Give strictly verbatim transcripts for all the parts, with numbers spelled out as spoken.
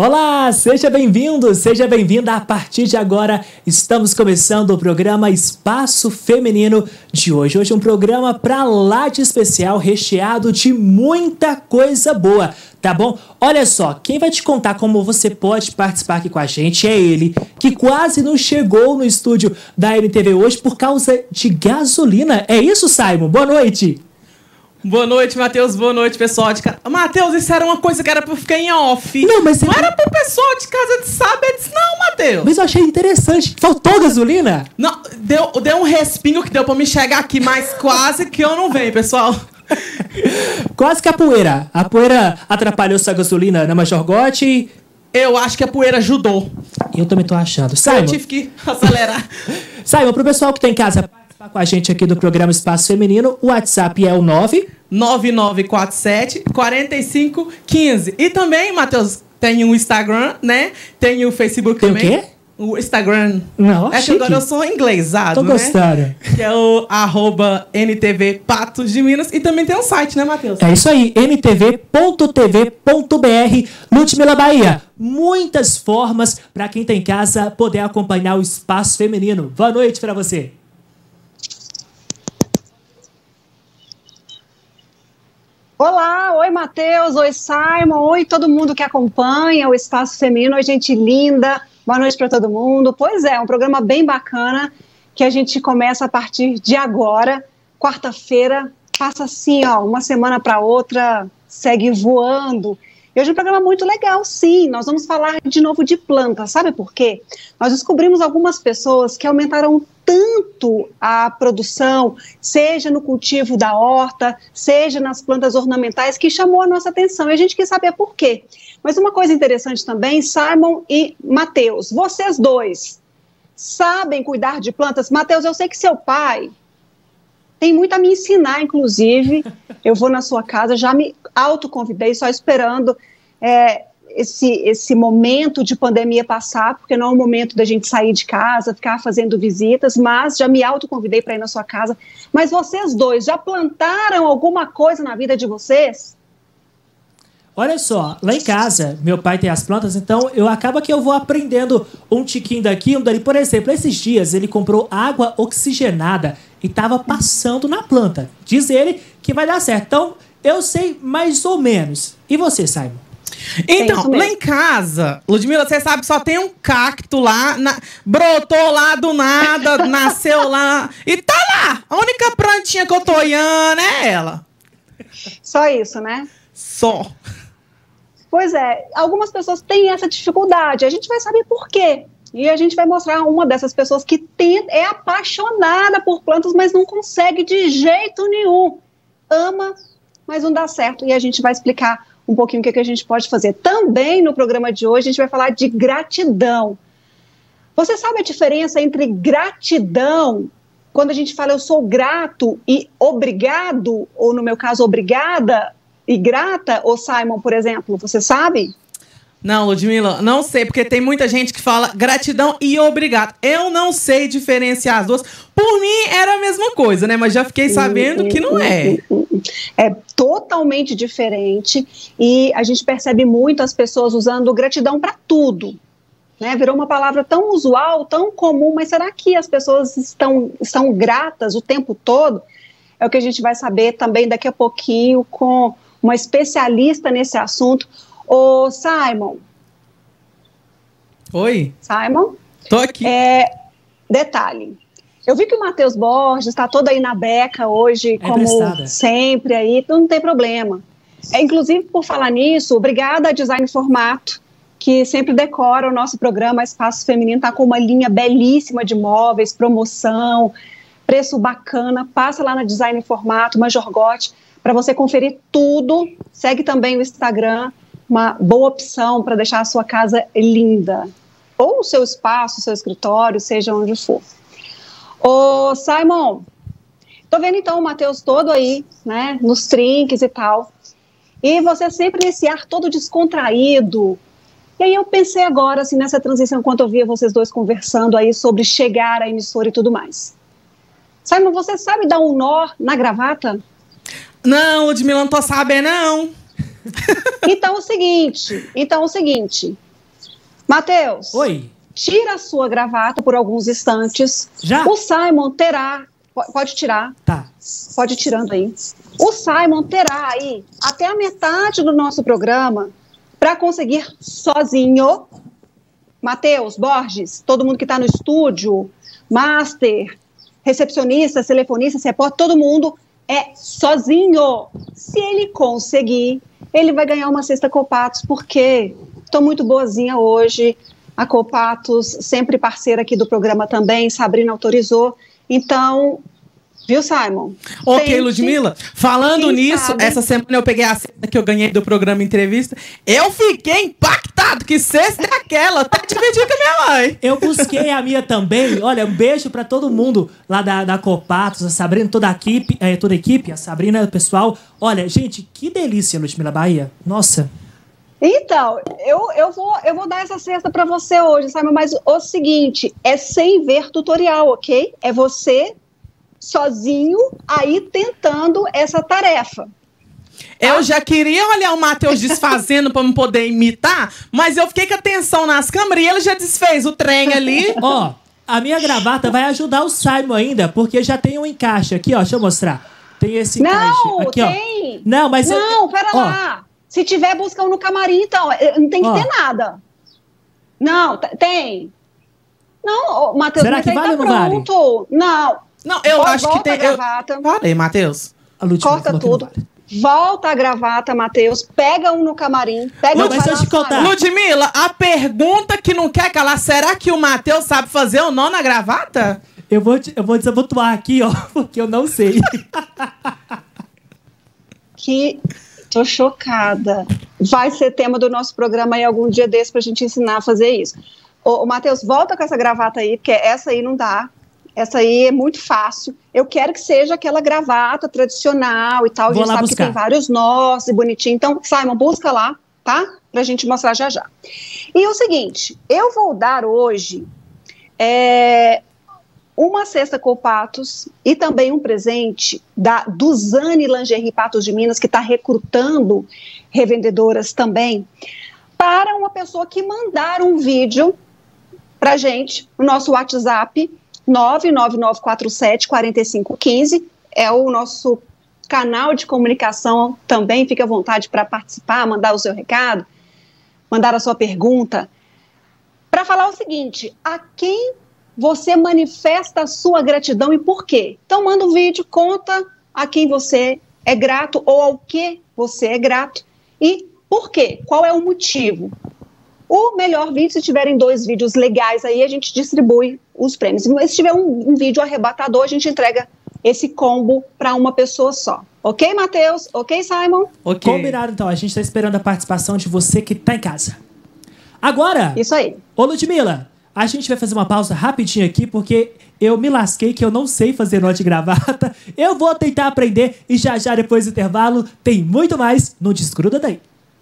Olá, seja bem-vindo, seja bem-vinda. A partir de agora, estamos começando o programa Espaço Feminino de hoje. Hoje é um programa pra lá de especial, recheado de muita coisa boa, tá bom? Olha só, quem vai te contar como você pode participar aqui com a gente é ele, que quase não chegou no estúdio da N T V hoje por causa de gasolina. É isso, Simon? Boa noite! Boa noite, Matheus. Boa noite, pessoal de casa. Matheus, isso era uma coisa que era pra ficar em off. Não, mas... Não era pro pessoal de casa de saber disso não, Matheus. Mas eu achei interessante. Faltou gasolina? Não, deu, deu um respingo que deu pra me chegar aqui, mas quase que eu não venho, pessoal. Quase que a poeira. A poeira atrapalhou sua gasolina na Major Gotti. Eu acho que a poeira ajudou. Eu também tô achando. Simon, eu tive que acelerar. Simon, pro pessoal que tá em casa participar com a gente aqui do programa Espaço Feminino, o WhatsApp é o nove nove nove quatro sete, quatro cinco um cinco. E também, Matheus, tem o Instagram, né? Tem o Facebook tem também. Tem o quê? O Instagram. Não, é que agora eu sou inglesado, tô gostando. Né? Que é o arroba N T V Patos de Minas. E também tem um site, né, Matheus? É isso aí, n t v ponto t v ponto b r, Ludmila Bahia. Muitas formas para quem tá em casa poder acompanhar o Espaço Feminino. Boa noite para você. Olá, oi Matheus, oi Simon, oi todo mundo que acompanha o Espaço Feminino, oi gente linda, boa noite para todo mundo. Pois é, um programa bem bacana que a gente começa a partir de agora, quarta-feira, passa assim, ó, uma semana para outra, segue voando. E hoje é um programa muito legal, sim, nós vamos falar de novo de plantas, sabe por quê? Nós descobrimos algumas pessoas que aumentaram tanto a produção, seja no cultivo da horta, seja nas plantas ornamentais, que chamou a nossa atenção, e a gente quis saber por quê. Mas uma coisa interessante também, Simon e Matheus, vocês dois sabem cuidar de plantas? Matheus, eu sei que seu pai tem muito a me ensinar, inclusive, eu vou na sua casa, já me autoconvidei, só esperando é, esse, esse momento de pandemia passar, porque não é o momento da gente sair de casa, ficar fazendo visitas, mas já me autoconvidei para ir na sua casa. Mas vocês dois, já plantaram alguma coisa na vida de vocês? Olha só, lá em casa, meu pai tem as plantas, então eu acaba que eu vou aprendendo um tiquinho daqui, um dali. Por exemplo, esses dias ele comprou água oxigenada e estava passando na planta. Diz ele que vai dar certo. Então, eu sei mais ou menos. E você, Simon? Então, lá em casa, Ludmila, você sabe que só tem um cacto lá, na, brotou lá do nada, nasceu lá, e tá lá. A única plantinha que eu tô olhando é ela. Só isso, né? Só. Pois é, algumas pessoas têm essa dificuldade, a gente vai saber por quê. E a gente vai mostrar uma dessas pessoas que tem, é apaixonada por plantas, mas não consegue de jeito nenhum. Ama, mas não dá certo. E a gente vai explicar um pouquinho o que, que a gente pode fazer. Também no programa de hoje a gente vai falar de gratidão. Você sabe a diferença entre gratidão, quando a gente fala eu sou grato e obrigado, ou no meu caso obrigada e grata, ou Simon, por exemplo, você sabe? Não, Ludmila, não sei, porque tem muita gente que fala gratidão e obrigado. Eu não sei diferenciar as duas. Por mim, era a mesma coisa, né? Mas já fiquei sabendo que não é. É totalmente diferente e a gente percebe muito as pessoas usando gratidão para tudo, né? Virou uma palavra tão usual, tão comum, mas será que as pessoas estão, estão gratas o tempo todo? É o que a gente vai saber também daqui a pouquinho com uma especialista nesse assunto. Ô, Simon. Oi. Simon? Tô aqui. É, detalhe. Eu vi que o Matheus Borges está todo aí na beca hoje, é como emprestada. Sempre aí, então não tem problema. É, inclusive, por falar nisso, obrigada a Design Formato, que sempre decora o nosso programa Espaço Feminino, está com uma linha belíssima de móveis, promoção, preço bacana. Passa lá na Design Formato, Major Gotti, para você conferir tudo. Segue também o Instagram, uma boa opção para deixar a sua casa linda. Ou o seu espaço, o seu escritório, seja onde for. Ô, Simon, tô vendo então o Matheus todo aí, né, nos trinques e tal. E você sempre nesse ar todo descontraído. E aí eu pensei agora, assim, nessa transição, enquanto eu via vocês dois conversando aí sobre chegar à emissora e tudo mais. Simon, você sabe dar um nó na gravata? Não, Ludmila, não tô sabendo, não. Então é o seguinte, então é o seguinte, Matheus. Oi. Tira a sua gravata por alguns instantes. Já? O Simon terá... Pode tirar. Tá. Pode ir tirando aí. O Simon terá aí até a metade do nosso programa para conseguir sozinho. Matheus, Borges, todo mundo que está no estúdio, master, recepcionista, telefonista, repórter, todo mundo é sozinho. Se ele conseguir, ele vai ganhar uma cesta Copatos, porque estou muito boazinha hoje. A Copatos, sempre parceira aqui do programa também, Sabrina autorizou. Então, viu, Simon? Ok, Tente. Ludmila, falando Quem nisso, sabe? essa semana eu peguei a cesta que eu ganhei do programa Entrevista. Eu fiquei impactado, que cesta é aquela? Até dividi com a minha mãe. Eu busquei a minha também. Olha, um beijo pra todo mundo lá da, da Copatos, a Sabrina, toda a equipe, é, toda a equipe, a Sabrina, o pessoal. Olha, gente, que delícia, Ludmila Bahia. Nossa. Então, eu, eu, vou, eu vou dar essa cesta para você hoje, sabe? Mas o seguinte, é sem ver tutorial, ok? É você sozinho aí tentando essa tarefa. Eu já queria olhar o Matheus desfazendo pra me poder imitar, mas eu fiquei com a atenção nas câmeras e ele já desfez o trem ali. Ó, a minha gravata vai ajudar o Simon ainda, porque já tem um encaixe aqui, ó. Deixa eu mostrar. Tem esse encaixe. Não, Aqui, tem. Ó. Não, mas... Não, pera ó, lá. Se tiver, busca um no camarim, então. Não tem que Ó. ter nada. Não, t- tem. Não, Matheus, Será mas que aí vale tá ou não vale? pronto. Não. Não, eu Volta acho que tem. a Eu... gravata. Falei, Matheus. A Ludmila Corta falou que não tudo. vale. Volta a gravata, Matheus. Pega um no camarim. Pega Não, um mas vai deixa eu lá, te contar. Simon. Ludmila, a pergunta que não quer calar, será que o Matheus sabe fazer o nó na gravata? Eu vou, te- eu vou desabotoar aqui, ó, porque eu não sei. Que tô chocada. Vai ser tema do nosso programa aí algum dia desse pra gente ensinar a fazer isso. Ô, ô Matheus, volta com essa gravata aí, porque essa aí não dá. Essa aí é muito fácil. Eu quero que seja aquela gravata tradicional e tal. Vou a gente lá sabe buscar. que tem vários nós e bonitinho. Então, Simon, busca lá, tá? Pra gente mostrar já já. E o seguinte, eu vou dar hoje é, uma cesta Copatos e também um presente da Duzane Lingerie Patos de Minas, que está recrutando revendedoras também, para uma pessoa que mandar um vídeo para gente no nosso WhatsApp nove nove nove quatro sete quatro cinco um cinco, é o nosso canal de comunicação também, fique à vontade para participar, mandar o seu recado, mandar a sua pergunta, para falar o seguinte, a quem você manifesta a sua gratidão e por quê? Então manda um vídeo, conta a quem você é grato ou ao que você é grato e por quê? Qual é o motivo? O melhor vídeo, se tiverem dois vídeos legais aí, a gente distribui os prêmios. Mas se tiver um, um vídeo arrebatador, a gente entrega esse combo para uma pessoa só. Ok, Matheus? Ok, Simon? Ok. Combinado, então. A gente tá esperando a participação de você que tá em casa. Agora, Isso aí. ô Ludmila, a gente vai fazer uma pausa rapidinho aqui, porque eu me lasquei que eu não sei fazer nó de gravata. Eu vou tentar aprender e já já depois do intervalo tem muito mais no Desgruda Daí.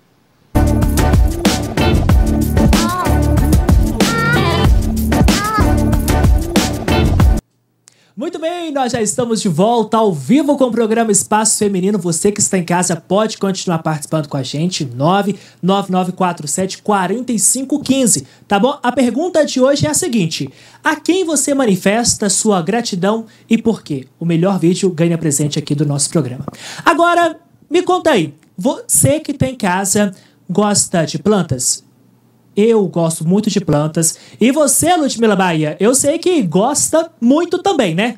Muito bem, nós já estamos de volta ao vivo com o programa Espaço Feminino. Você que está em casa pode continuar participando com a gente. nove nove nove quatro sete quatro cinco um cinco, tá bom? A pergunta de hoje é a seguinte: a quem você manifesta sua gratidão e por quê? O melhor vídeo ganha presente aqui do nosso programa. Agora, me conta aí, você que está em casa gosta de plantas? Eu gosto muito de plantas. E você, Ludmila Bahia, eu sei que gosta muito também, né?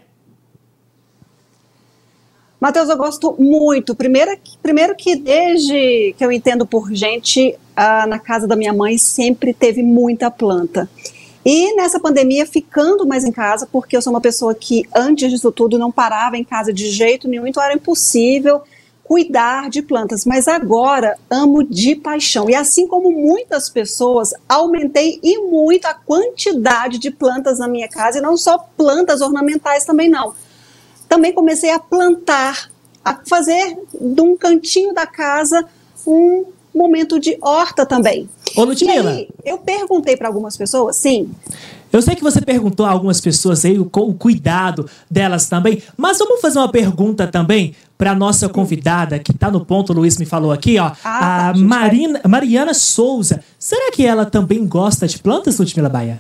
Matheus, eu gosto muito. Primeiro, primeiro que desde que eu entendo por gente, ah, na casa da minha mãe sempre teve muita planta. E nessa pandemia, ficando mais em casa, porque eu sou uma pessoa que antes disso tudo não parava em casa de jeito nenhum, então era impossível cuidar de plantas, mas agora amo de paixão. E assim como muitas pessoas, aumentei e muito a quantidade de plantas na minha casa, e não só plantas ornamentais também não. Também comecei a plantar, a fazer de um cantinho da casa um momento de horta também. Ô, Ludmila. E aí, eu perguntei para algumas pessoas, sim. Eu sei que você perguntou a algumas pessoas aí o, o cuidado delas também, mas vamos fazer uma pergunta também para nossa convidada, que está no ponto, o Luiz me falou aqui, ó, ah, a Marina, Mariana Souza. Será que ela também gosta de plantas, Ludmila Baia?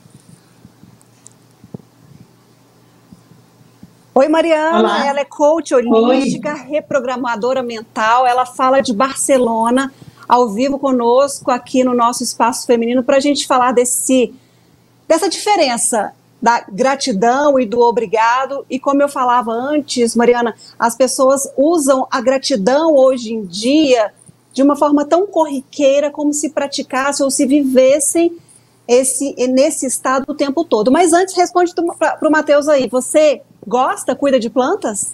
Oi, Mariana, Olá. Ela é coach holística, Oi. reprogramadora mental, ela fala de Barcelona, ao vivo conosco aqui no nosso Espaço Feminino, para a gente falar desse, dessa diferença da gratidão e do obrigado. E como eu falava antes, Mariana, as pessoas usam a gratidão hoje em dia de uma forma tão corriqueira, como se praticassem ou se vivessem esse, nesse estado o tempo todo. Mas antes, responde para o Matheus aí, você gosta, cuida de plantas?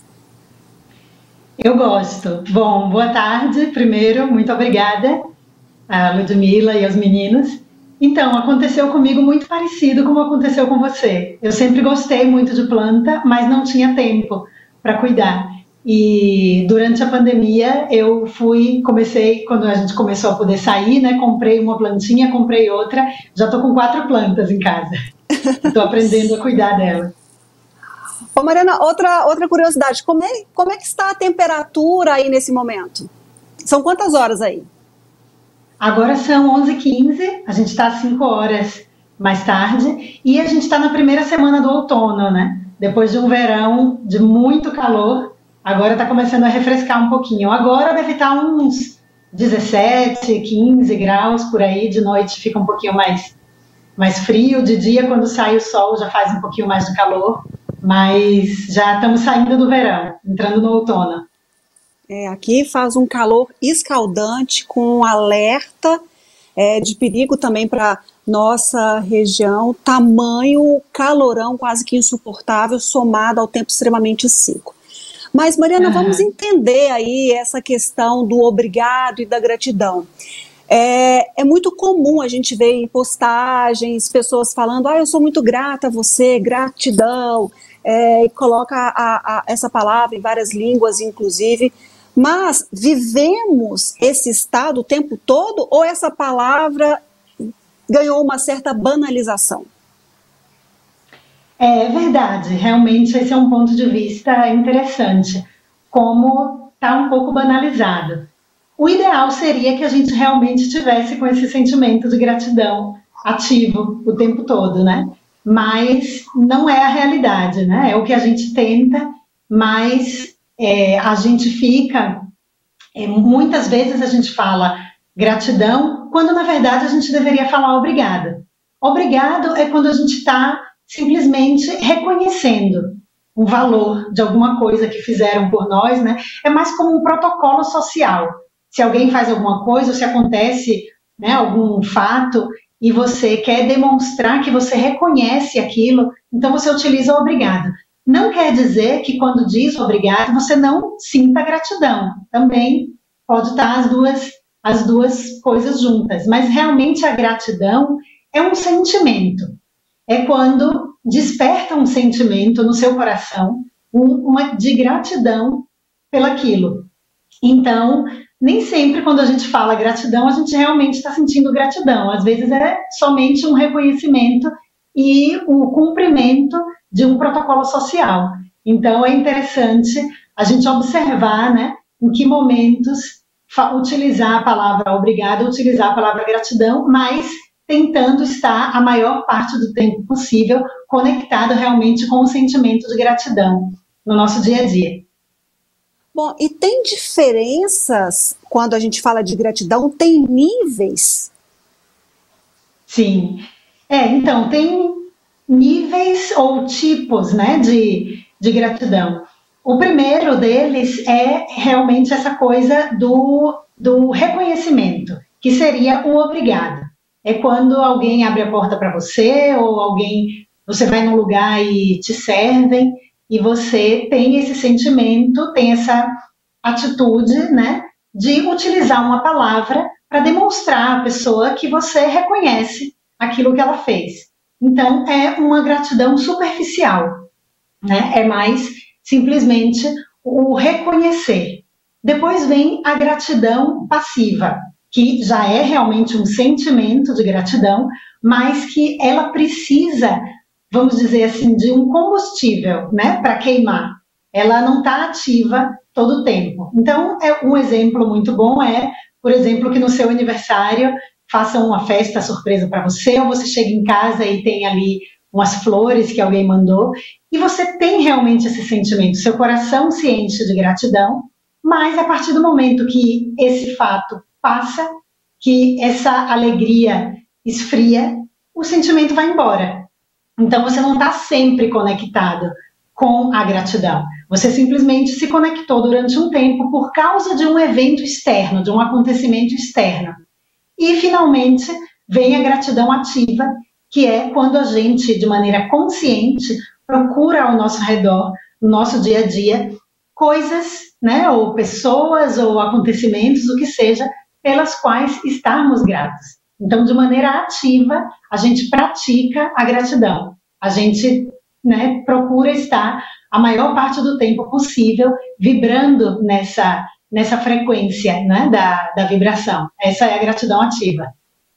Eu gosto. Bom, boa tarde, primeiro, muito obrigada a Ludmila e aos meninos. Então, aconteceu comigo muito parecido como aconteceu com você. Eu sempre gostei muito de planta, mas não tinha tempo para cuidar. E durante a pandemia eu fui, comecei, quando a gente começou a poder sair, né, comprei uma plantinha, comprei outra, já estou com quatro plantas em casa. Estou aprendendo a cuidar dela. Ô Mariana, outra, outra curiosidade, como é, como é que está a temperatura aí nesse momento? São quantas horas aí? Agora são onze e quinze, a gente está cinco horas mais tarde, e a gente está na primeira semana do outono, né? Depois de um verão de muito calor, agora está começando a refrescar um pouquinho. Agora deve estar uns dezessete, quinze graus por aí, de noite fica um pouquinho mais, mais frio, de dia quando sai o sol já faz um pouquinho mais de calor, mas já estamos saindo do verão, entrando no outono. É, aqui faz um calor escaldante, com um alerta é, de perigo também para nossa região, tamanho calorão quase que insuportável, somado ao tempo extremamente seco. Mas, Mariana, uhum. vamos entender aí essa questão do obrigado e da gratidão. É, é muito comum a gente ver em postagens pessoas falando, ah, eu sou muito grata a você, gratidão, é, e coloca a, a, essa palavra em várias línguas, inclusive. Mas vivemos esse estado o tempo todo ou essa palavra ganhou uma certa banalização? É verdade, realmente esse é um ponto de vista interessante, como está um pouco banalizado. O ideal seria que a gente realmente tivesse com esse sentimento de gratidão ativo o tempo todo, né? Mas não é a realidade, né? É o que a gente tenta, mas... É, a gente fica, é, muitas vezes a gente fala gratidão, quando na verdade a gente deveria falar obrigado. Obrigado é quando a gente está simplesmente reconhecendo um valor de alguma coisa que fizeram por nós, né? É mais como um protocolo social. Se alguém faz alguma coisa, ou se acontece, né, algum fato, e você quer demonstrar que você reconhece aquilo, então você utiliza o obrigado. Não quer dizer que quando diz obrigado, você não sinta gratidão. Também pode estar as duas, as duas coisas juntas. Mas realmente a gratidão é um sentimento. É quando desperta um sentimento no seu coração, um, uma de gratidão pelaquilo. Então, nem sempre quando a gente fala gratidão, a gente realmente está sentindo gratidão. Às vezes é somente um reconhecimento e o cumprimento de um protocolo social. Então, é interessante a gente observar, né, em que momentos utilizar a palavra obrigado, utilizar a palavra gratidão, mas tentando estar a maior parte do tempo possível conectado realmente com o sentimento de gratidão no nosso dia a dia. Bom, e tem diferenças quando a gente fala de gratidão? Tem níveis? Sim. É, então, tem níveis ou tipos, né, de, de gratidão. O primeiro deles é realmente essa coisa do, do reconhecimento, que seria o obrigado. É quando alguém abre a porta para você, ou alguém, você vai num lugar e te servem, e você tem esse sentimento, tem essa atitude, né, de utilizar uma palavra para demonstrar à pessoa que você reconhece aquilo que ela fez. Então, é uma gratidão superficial, né? É mais simplesmente o reconhecer. Depois vem a gratidão passiva. que já é realmente um sentimento de gratidão, mas que ela precisa, vamos dizer assim, de um combustível, né, para queimar. Ela não está ativa todo o tempo. Então, é um exemplo muito bom é, por exemplo, que no seu aniversário façam uma festa surpresa para você, ou você chega em casa e tem ali umas flores que alguém mandou, e você tem realmente esse sentimento, seu coração se enche de gratidão, mas a partir do momento que esse fato passa, que essa alegria esfria, o sentimento vai embora. Então você não está sempre conectado com a gratidão. Você simplesmente se conectou durante um tempo por causa de um evento externo, de um acontecimento externo. E finalmente vem a gratidão ativa, que é quando a gente, de maneira consciente, procura ao nosso redor, no nosso dia a dia, coisas, né, ou pessoas, ou acontecimentos, o que seja, pelas quais estarmos gratos. Então, de maneira ativa, a gente pratica a gratidão. A gente, né, procura estar a maior parte do tempo possível vibrando nessa, nessa frequência, né, da, da vibração. Essa é a gratidão ativa.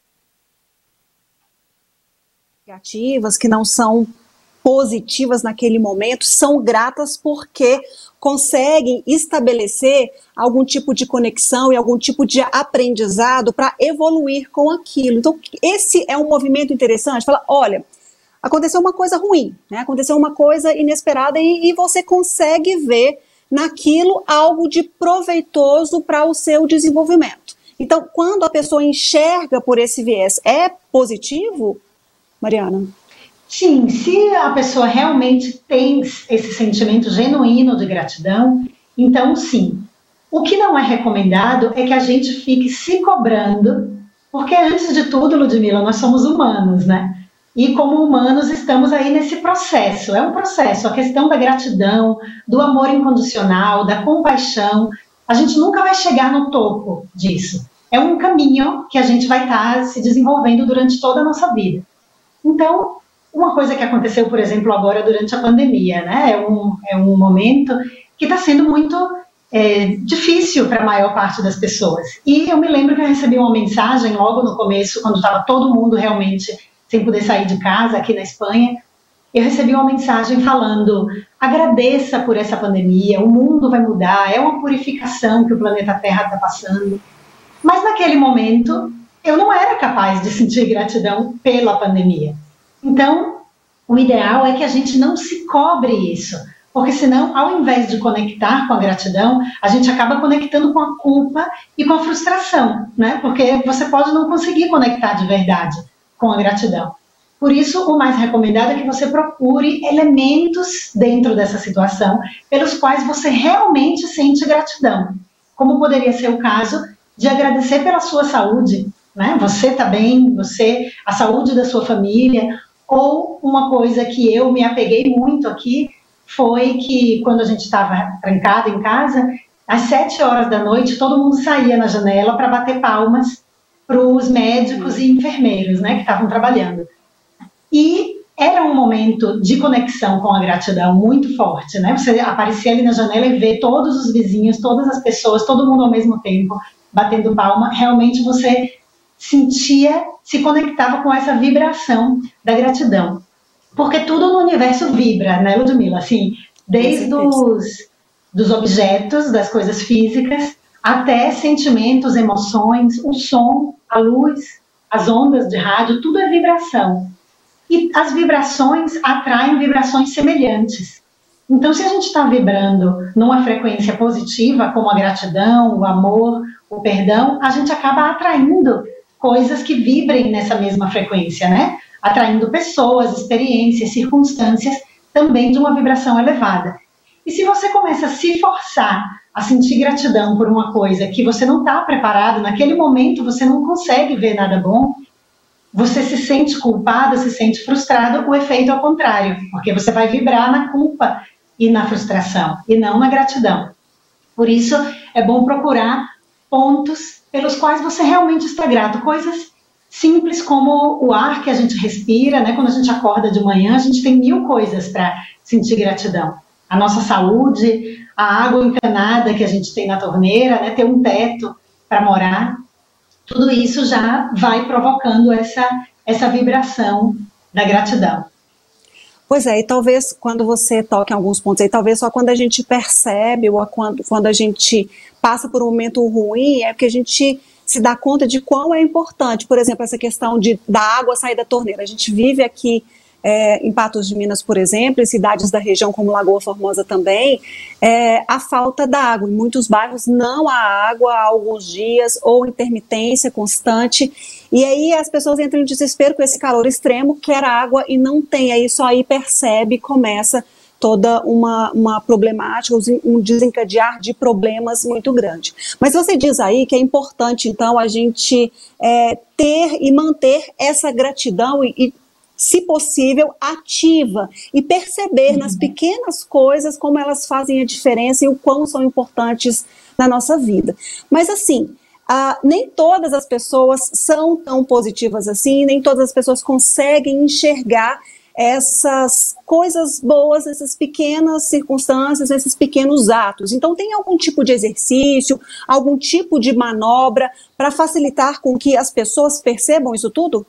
Negativas, que não são positivas naquele momento, são gratas porque conseguem estabelecer algum tipo de conexão e algum tipo de aprendizado para evoluir com aquilo. Então, esse é um movimento interessante. Fala, olha, aconteceu uma coisa ruim, né? Aconteceu uma coisa inesperada e, e você consegue ver naquilo algo de proveitoso para o seu desenvolvimento. Então, quando a pessoa enxerga por esse viés, é positivo, Mariana? Sim, se a pessoa realmente tem esse sentimento genuíno de gratidão, então sim. O que não é recomendado é que a gente fique se cobrando, porque antes de tudo, Ludmila, nós somos humanos, né? E como humanos estamos aí nesse processo, é um processo, a questão da gratidão, do amor incondicional, da compaixão, a gente nunca vai chegar no topo disso. É um caminho que a gente vai estar se desenvolvendo durante toda a nossa vida. Então, uma coisa que aconteceu, por exemplo, agora durante a pandemia, né? É um, é um momento que está sendo muito é, difícil para a maior parte das pessoas. E eu me lembro que eu recebi uma mensagem logo no começo, quando estava todo mundo realmente sem poder sair de casa, aqui na Espanha, eu recebi uma mensagem falando, agradeça por essa pandemia, o mundo vai mudar, é uma purificação que o planeta Terra está passando. Mas naquele momento, eu não era capaz de sentir gratidão pela pandemia. Então, o ideal é que a gente não se cobre isso, porque senão, ao invés de conectar com a gratidão, a gente acaba conectando com a culpa e com a frustração, né? Porque você pode não conseguir conectar de verdade com a gratidão. Por isso, o mais recomendado é que você procure elementos dentro dessa situação pelos quais você realmente sente gratidão, como poderia ser o caso de agradecer pela sua saúde, né? Você está bem, você, a saúde da sua família. Ou uma coisa que eu me apeguei muito aqui foi que quando a gente estava trancado em casa, às sete horas da noite todo mundo saía na janela para bater palmas para os médicos e enfermeiros, né, que estavam trabalhando. E era um momento de conexão com a gratidão muito forte, né? Você aparecia ali na janela e ver todos os vizinhos, todas as pessoas, todo mundo ao mesmo tempo batendo palma. Realmente você sentia, se conectava com essa vibração da gratidão. Porque tudo no universo vibra, né, Ludmila? Assim, desde os dos objetos, das coisas físicas, até sentimentos, emoções, o som, a luz, as ondas de rádio, tudo é vibração. E as vibrações atraem vibrações semelhantes. Então, se a gente está vibrando numa frequência positiva, como a gratidão, o amor, o perdão, a gente acaba atraindo coisas que vibrem nessa mesma frequência, né? Atraindo pessoas, experiências, circunstâncias também de uma vibração elevada. E se você começa a se forçar a sentir gratidão por uma coisa que você não está preparado, naquele momento você não consegue ver nada bom, você se sente culpado, se sente frustrado, o efeito é o contrário, porque você vai vibrar na culpa e na frustração, e não na gratidão. Por isso, é bom procurar pontos pelos quais você realmente está grato, coisas simples como o ar que a gente respira, né? Quando a gente acorda de manhã, a gente tem mil coisas para sentir gratidão. A nossa saúde, a água encanada que a gente tem na torneira, né? Ter um teto para morar, tudo isso já vai provocando essa, essa vibração da gratidão. Pois é, e talvez quando você toca em alguns pontos aí, talvez só quando a gente percebe ou quando, quando a gente passa por um momento ruim, é porque a gente se dá conta de quão é importante. Por exemplo, essa questão de, da água sair da torneira. A gente vive aqui é, em Patos de Minas, por exemplo, em cidades da região como Lagoa Formosa também, é, a falta da água. Em muitos bairros não há água há alguns dias, ou intermitência constante. E aí as pessoas entram em desespero com esse calor extremo, quer água e não tem. Aí só aí percebe, começa toda uma, uma problemática, um desencadear de problemas muito grande. Mas você diz aí que é importante, então, a gente é, ter e manter essa gratidão e, e, se possível, ativa e perceber uhum. nas pequenas coisas como elas fazem a diferença e o quão são importantes na nossa vida. Mas assim, ah, nem todas as pessoas são tão positivas assim, nem todas as pessoas conseguem enxergar essas coisas boas, essas pequenas circunstâncias, esses pequenos atos. Então, tem algum tipo de exercício, algum tipo de manobra para facilitar com que as pessoas percebam isso tudo?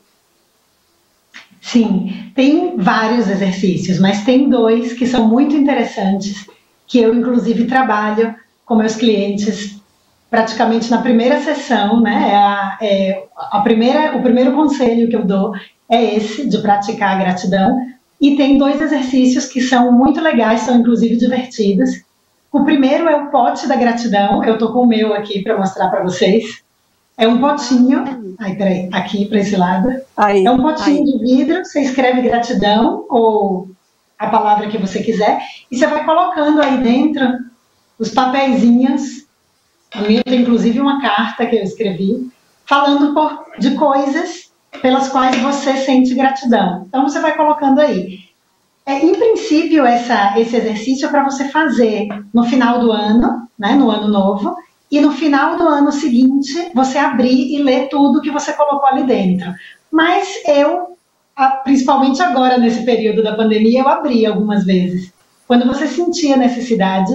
Sim, tem vários exercícios, mas tem dois que são muito interessantes, que eu, inclusive, trabalho com meus clientes praticamente na primeira sessão, né? É a, é a primeira, o primeiro conselho que eu dou é esse, de praticar a gratidão, e tem dois exercícios que são muito legais, são inclusive divertidos. O primeiro é o pote da gratidão, eu tô com o meu aqui para mostrar para vocês. É um potinho, ai, peraí, aqui para esse lado, aí, é um potinho aí. de vidro, você escreve gratidão, ou a palavra que você quiser, e você vai colocando aí dentro os papeizinhos. A minha tem inclusive uma carta que eu escrevi, falando por, de coisas pelas quais você sente gratidão. Então, você vai colocando aí. É, em princípio, essa, esse exercício é para você fazer no final do ano, né, no ano novo, e no final do ano seguinte, você abrir e ler tudo que você colocou ali dentro. Mas eu, principalmente agora, nesse período da pandemia, eu abri algumas vezes. Quando você sentia a necessidade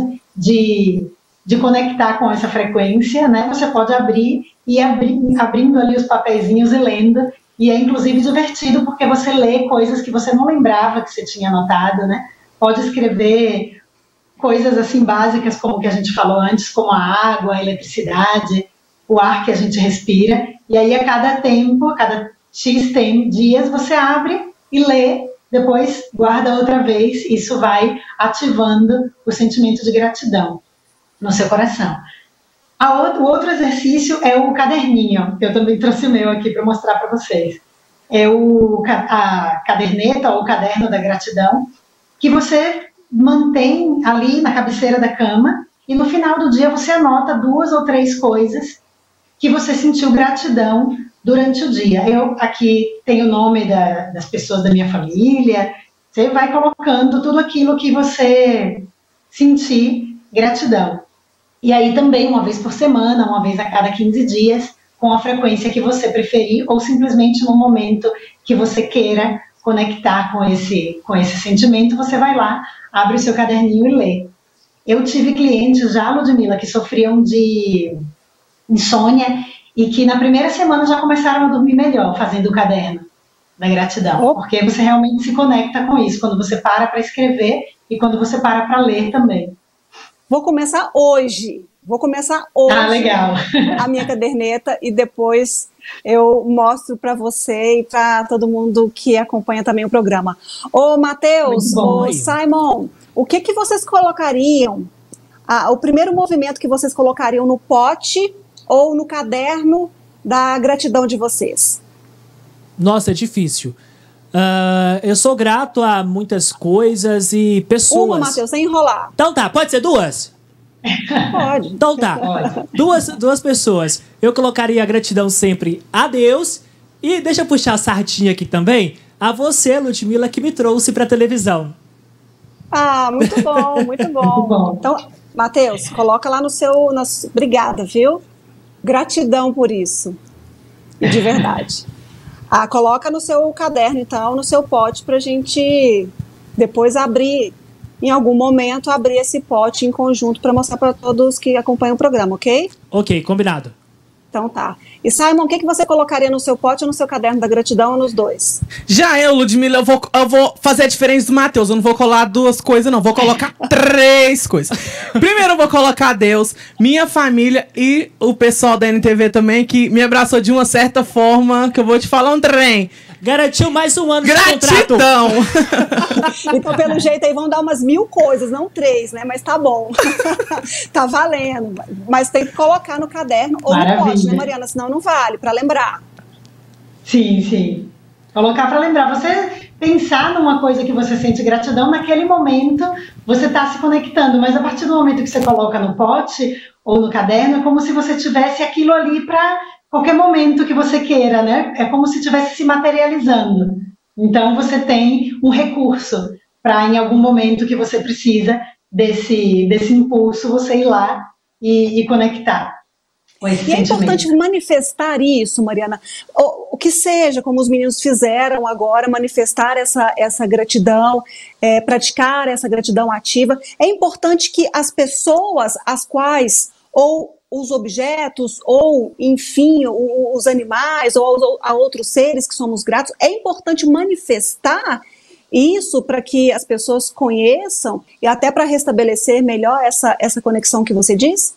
de, de conectar com essa frequência, né, você pode abrir e abrir, abrindo ali os papeizinhos e lendo. E é, inclusive, divertido porque você lê coisas que você não lembrava que você tinha anotado, né? Pode escrever coisas, assim, básicas, como o que a gente falou antes, como a água, a eletricidade, o ar que a gente respira. E aí, a cada tempo, a cada X tem dias, você abre e lê, depois guarda outra vez. Isso vai ativando o sentimento de gratidão no seu coração. A outro, o outro exercício é o caderninho, eu também trouxe o meu aqui para mostrar para vocês. É o, a caderneta ou o caderno da gratidão, que você mantém ali na cabeceira da cama e no final do dia você anota duas ou três coisas que você sentiu gratidão durante o dia. Eu aqui tenho o nome da, das pessoas da minha família, você vai colocando tudo aquilo que você sentir gratidão. E aí também, uma vez por semana, uma vez a cada quinze dias, com a frequência que você preferir, ou simplesmente no momento que você queira conectar com esse, com esse sentimento, você vai lá, abre o seu caderninho e lê. Eu tive clientes já, Ludmila, que sofriam de insônia e que na primeira semana já começaram a dormir melhor fazendo o caderno da gratidão, porque você realmente se conecta com isso, quando você para para escrever e quando você para para ler também. Vou começar hoje, vou começar hoje ah, legal. a minha caderneta e depois eu mostro para você e para todo mundo que acompanha também o programa. Ô, Matheus, ô, Simon, o que, que vocês colocariam, ah, o primeiro movimento que vocês colocariam no pote ou no caderno da gratidão de vocês? Nossa, é difícil. Uh, eu sou grato a muitas coisas e pessoas. Uma, Matheus, sem enrolar. Então tá, pode ser duas? Pode. Então tá, duas, duas pessoas. Eu colocaria a gratidão sempre a Deus e deixa eu puxar a sardinha aqui também, a você, Ludmila, que me trouxe pra televisão. Ah, muito bom, muito bom. Muito bom. Então, Matheus, coloca lá no seu... No... Obrigada, viu? Gratidão por isso. E de verdade. Ah, coloca no seu caderno, então, no seu pote, pra gente depois abrir, em algum momento, abrir esse pote em conjunto para mostrar para todos que acompanham o programa, ok? Ok, combinado. Então tá. E Simon, o que, que você colocaria no seu pote ou no seu caderno da gratidão ou nos dois? Já eu, Ludmila, eu vou, eu vou fazer a diferença do Matheus. Eu não vou colar duas coisas, não. Vou colocar três coisas. Primeiro eu vou colocar Deus, minha família e o pessoal da N T V também, que me abraçou de uma certa forma, que eu vou te falar um trem. Garantiu mais um ano Gratidão. de contrato. Então, pelo jeito, aí vão dar umas mil coisas, não três, né? Mas tá bom. Tá valendo. Mas tem que colocar no caderno ou Maravilha. no pote, né, Mariana? Senão não vale, para lembrar. Sim, sim. Colocar para lembrar. Você pensar numa coisa que você sente gratidão, naquele momento você está se conectando, mas a partir do momento que você coloca no pote ou no caderno, é como se você tivesse aquilo ali para qualquer momento que você queira, né? É como se estivesse se materializando. Então, você tem um recurso para, em algum momento que você precisa desse, desse impulso, você ir lá e, e conectar com esse E é sentimento. importante manifestar isso, Mariana. O, o que seja, como os meninos fizeram agora, manifestar essa, essa gratidão, é, praticar essa gratidão ativa. É importante que as pessoas às quais, ou os objetos, ou, enfim, os animais, ou a outros seres que somos gratos, é importante manifestar isso para que as pessoas conheçam e até para restabelecer melhor essa, essa conexão que você diz?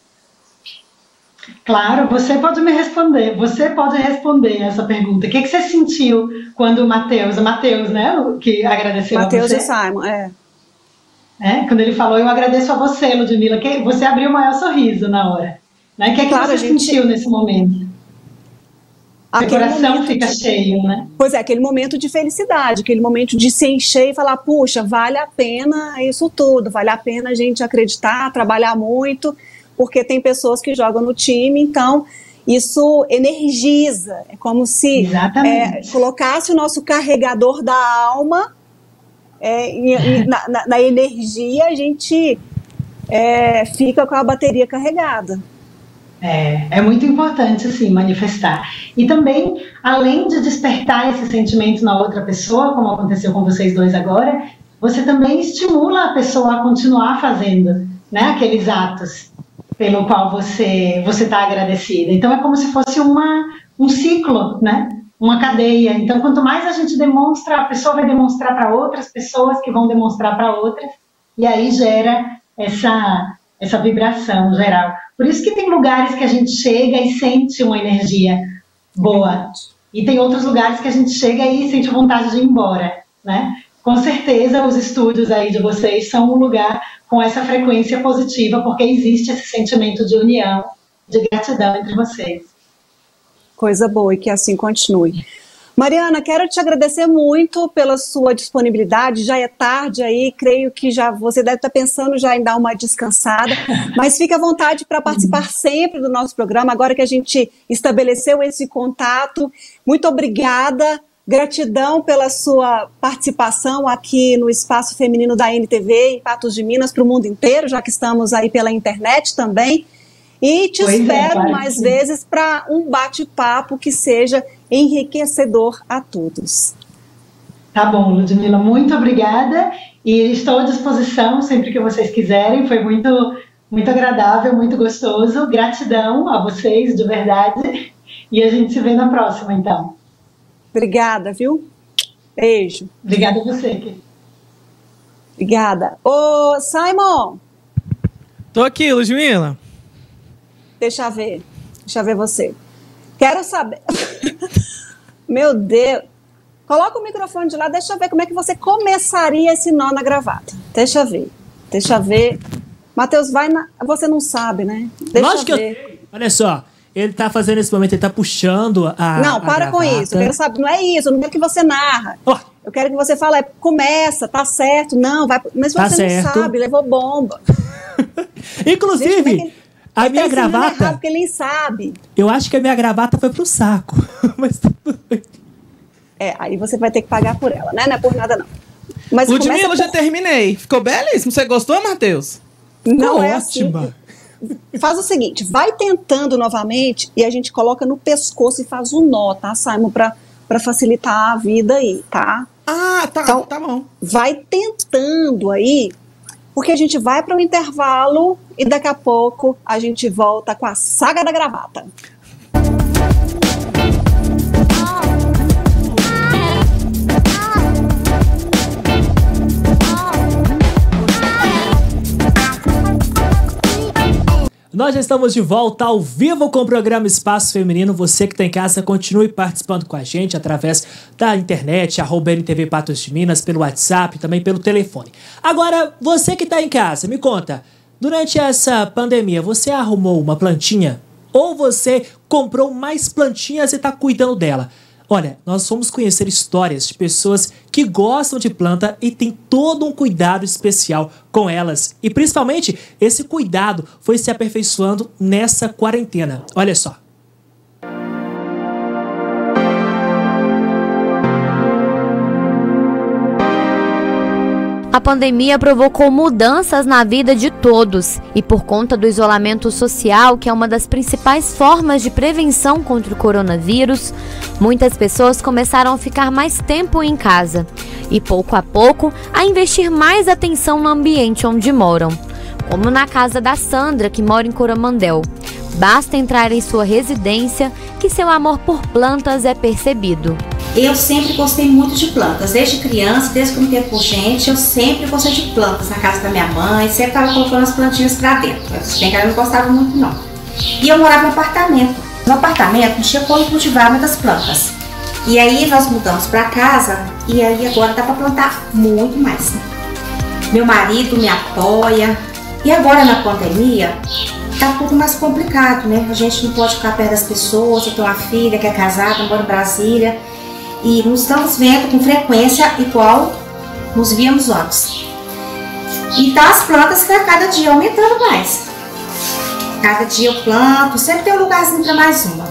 Claro, você pode me responder, você pode responder essa pergunta. O que, que você sentiu quando o Matheus, o Matheus, né, que agradeceu Mateus a você? Mateus e Simon, é. É, quando ele falou, eu agradeço a você, Ludmila, que você abriu o maior sorriso na hora. Né? O que é que Claro, você gente... sentiu nesse momento? O coração fica de... cheio, né? Pois é, aquele momento de felicidade, aquele momento de se encher e falar, puxa, vale a pena isso tudo, vale a pena a gente acreditar, trabalhar muito, porque tem pessoas que jogam no time, então isso energiza, é como se é, colocasse o nosso carregador da alma é, e, e na, na, na energia, a gente é, fica com a bateria carregada. É, é muito importante, assim, manifestar. E também, além de despertar esse sentimento na outra pessoa, como aconteceu com vocês dois agora, você também estimula a pessoa a continuar fazendo, né, aqueles atos pelo qual você você está agradecida. Então, é como se fosse uma, um ciclo, né, uma cadeia. Então, quanto mais a gente demonstra, a pessoa vai demonstrar para outras pessoas que vão demonstrar para outras, e aí gera essa, essa vibração geral. Por isso que tem lugares que a gente chega e sente uma energia boa. E tem outros lugares que a gente chega e sente vontade de ir embora, né? Com certeza os estúdios aí de vocês são um lugar com essa frequência positiva, porque existe esse sentimento de união, de gratidão entre vocês. Coisa boa, e que assim continue. Mariana, quero te agradecer muito pela sua disponibilidade, já é tarde aí, creio que já você deve estar pensando já em dar uma descansada, mas fique à vontade para participar sempre do nosso programa, agora que a gente estabeleceu esse contato. Muito obrigada, gratidão pela sua participação aqui no Espaço Feminino da N T V, em Patos de Minas, para o mundo inteiro, já que estamos aí pela internet também. E te pois espero é, claro, mais sim. vezes para um bate-papo que seja enriquecedor a todos. Tá bom, Ludmila, muito obrigada e estou à disposição sempre que vocês quiserem. Foi muito, muito agradável, muito gostoso. Gratidão a vocês, de verdade. E a gente se vê na próxima, então. Obrigada, viu? Beijo. Obrigada a você, querida. Obrigada. Ô, Simon. Tô aqui, Ludmila. Deixa eu ver. Deixa eu ver você. Quero saber... Meu Deus. Coloca o microfone de lá, deixa eu ver como é que você começaria esse nó na gravata. Deixa eu ver. Deixa eu ver. Matheus, vai na... Você não sabe, né? Deixa Lógico eu que ver. eu... Olha só. Ele tá fazendo nesse momento, ele tá puxando a Não, para a com isso. Eu quero saber, não é isso, eu não quero que você narra. Oh. Eu quero que você fale, é, começa, tá certo, não, vai. Mas tá você certo. não sabe, levou bomba. Inclusive, Gente, é a minha tá gravata. Errado, porque ele nem sabe. Eu acho que a minha gravata foi pro saco. Mas... É, aí você vai ter que pagar por ela, né? Não é por nada, não. Mas Ludmila, por... já terminei. Ficou belíssimo. Você gostou, Matheus? Não, Ficou é ótima. Assim. Faz o seguinte, vai tentando novamente e a gente coloca no pescoço e faz um nó, tá, Simon? Pra, pra facilitar a vida aí, tá? Ah, tá, então, tá bom. Vai tentando aí, porque a gente vai para o intervalo e daqui a pouco a gente volta com a saga da gravata. Nós já estamos de volta ao vivo com o programa Espaço Feminino. Você que está em casa, continue participando com a gente através da internet, arroba N T V Patos de Minas, pelo WhatsApp, também pelo telefone. Agora, você que está em casa, me conta, durante essa pandemia, você arrumou uma plantinha? Ou você comprou mais plantinhas e está cuidando dela? Olha, nós vamos conhecer histórias de pessoas que gostam de planta e têm todo um cuidado especial com elas. E principalmente, esse cuidado foi se aperfeiçoando nessa quarentena. Olha só. A pandemia provocou mudanças na vida de todos e por conta do isolamento social, que é uma das principais formas de prevenção contra o coronavírus, muitas pessoas começaram a ficar mais tempo em casa e pouco a pouco a investir mais atenção no ambiente onde moram, como na casa da Sandra, que mora em Coromandel. Basta entrar em sua residência que seu amor por plantas é percebido. Eu sempre gostei muito de plantas, desde criança, desde que eu me entendo por gente, eu sempre gostei de plantas na casa da minha mãe, sempre estava colocando as plantinhas pra dentro. Se bem que ela não gostava muito não. E eu morava no apartamento. No apartamento não tinha como cultivar muitas plantas. E aí nós mudamos pra casa e aí agora dá pra plantar muito mais. Meu marido me apoia. E agora na pandemia tá tudo mais complicado, né? A gente não pode ficar perto das pessoas, eu tenho uma filha que é casada, mora em Brasília. E não estamos vendo com frequência igual nos víamos antes. Então as plantas estão cada dia aumentando mais. Cada dia eu planto, sempre tem um lugarzinho para mais uma.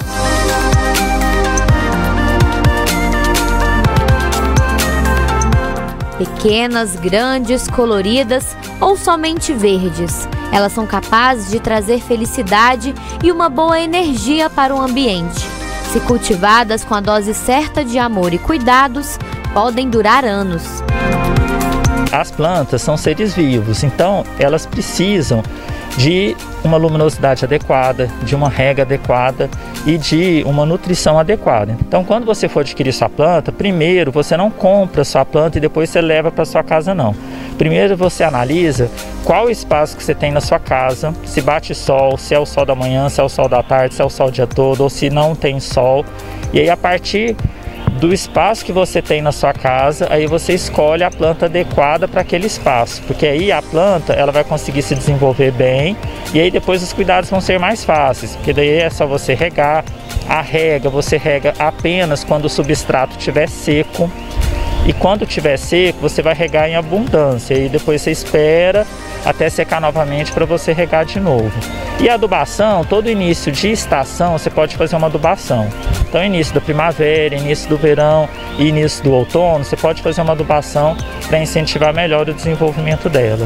Pequenas, grandes, coloridas ou somente verdes, elas são capazes de trazer felicidade e uma boa energia para o ambiente. Se cultivadas com a dose certa de amor e cuidados, podem durar anos. As plantas são seres vivos, então elas precisam de uma luminosidade adequada, de uma rega adequada e de uma nutrição adequada. Então, quando você for adquirir sua planta, primeiro você não compra sua planta e depois você leva para sua casa, não. Primeiro você analisa qual o espaço que você tem na sua casa, se bate sol, se é o sol da manhã, se é o sol da tarde, se é o sol o dia todo ou se não tem sol. E aí a partir do espaço que você tem na sua casa, aí você escolhe a planta adequada para aquele espaço, porque aí a planta ela vai conseguir se desenvolver bem e aí depois os cuidados vão ser mais fáceis, porque daí é só você regar. A rega, você rega apenas quando o substrato estiver seco. E quando estiver seco, você vai regar em abundância e depois você espera até secar novamente para você regar de novo. E a adubação, todo início de estação, você pode fazer uma adubação. Então, início da primavera, início do verão e início do outono, você pode fazer uma adubação para incentivar melhor o desenvolvimento dela.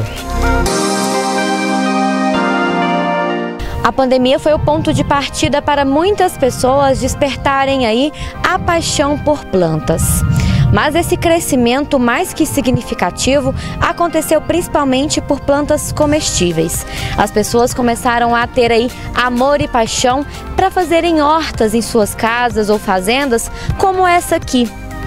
A pandemia foi o ponto de partida para muitas pessoas despertarem aí a paixão por plantas. Mas esse crescimento mais que significativo aconteceu principalmente por plantas comestíveis. As pessoas começaram a ter aí amor e paixão para fazerem hortas em suas casas ou fazendas, como essa aqui.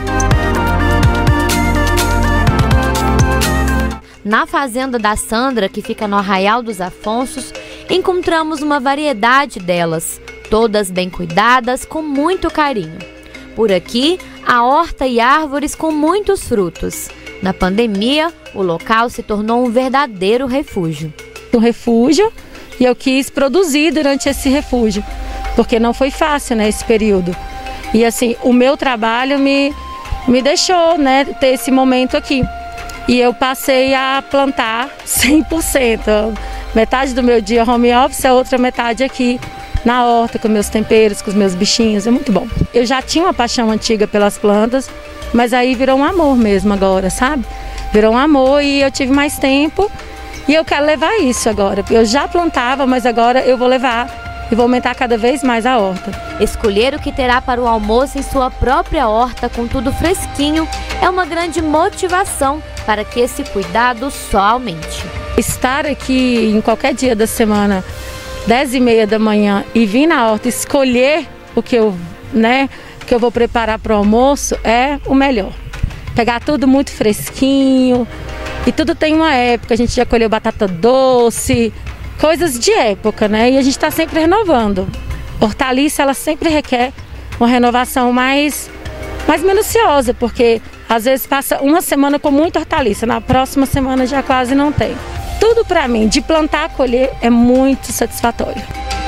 Na fazenda da Sandra, que fica no Arraial dos Afonsos, encontramos uma variedade delas, todas bem cuidadas, com muito carinho. Por aqui, a horta e árvores com muitos frutos. Na pandemia, o local se tornou um verdadeiro refúgio. Um refúgio e eu quis produzir durante esse refúgio, porque não foi fácil, né, esse período. E assim, o meu trabalho me, me deixou, né, ter esse momento aqui. E eu passei a plantar cem por cento. Metade do meu dia home office, a outra metade aqui na horta, com meus temperos, com os meus bichinhos, é muito bom. Eu já tinha uma paixão antiga pelas plantas, mas aí virou um amor mesmo agora, sabe? Virou um amor e eu tive mais tempo e eu quero levar isso agora. Eu já plantava, mas agora eu vou levar e vou aumentar cada vez mais a horta. Escolher o que terá para o almoço em sua própria horta, com tudo fresquinho, é uma grande motivação para que esse cuidado só aumente. Estar aqui em qualquer dia da semana, dez e meia da manhã, e vir na horta escolher o que eu, né, que eu vou preparar para o almoço é o melhor. Pegar tudo muito fresquinho e tudo tem uma época. A gente já colheu batata doce, coisas de época, né? E a gente está sempre renovando. Hortaliça, ela sempre requer uma renovação mais, mais minuciosa, porque às vezes passa uma semana com muita hortaliça, na próxima semana já quase não tem. Tudo para mim, de plantar a colher, é muito satisfatório.